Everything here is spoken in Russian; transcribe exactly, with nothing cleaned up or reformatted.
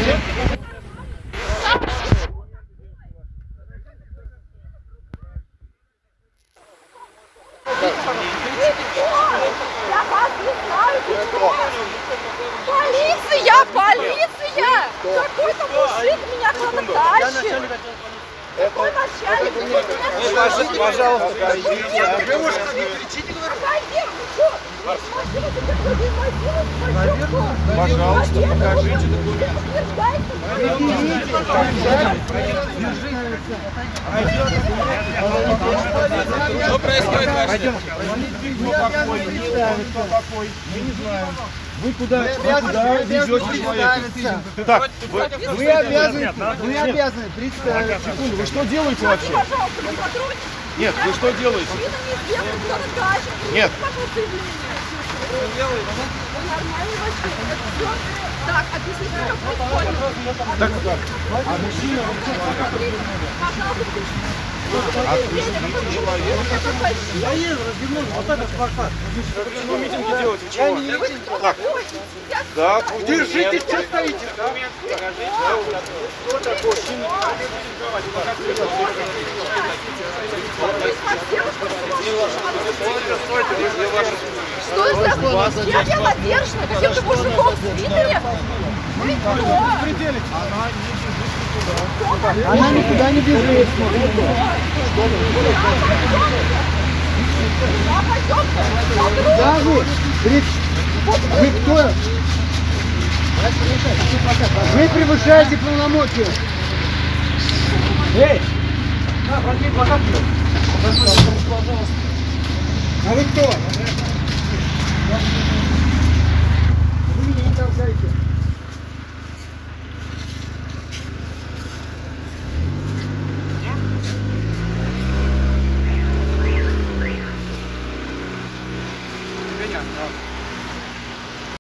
Я вас не знаю, ты кто? Полиция! Полиция! Какой-то мужик меня куда-то тащит! Какой начальник? Пожалуйста, пожалуйста, девушка, не кричите, говорю. Пожалуйста, покажите документы. Что происходит? Мы не знаем. Вы куда, вы куда везете человека? Так, вы, вы обязаны, вы обязаны представить. Секунду, вы что делаете вообще? Нет, вы что делаете? Нет. Так, объясните, что происходит. Так, а мужчина... Отпустите человека. Я еду, развернул, вот этот плакат. Почему митинги делаете? Чего? Так, да, держите, что стоите? Кто такой? Что это такое? Я была задержана каким-то мужиком в свитере. Вы кто? Она никуда не бежит. Да, вы, вы кто? Вы превышаете полномочия. Эй! Возьми плакат. А вы кто? Вы меня не толкаете. Понятно.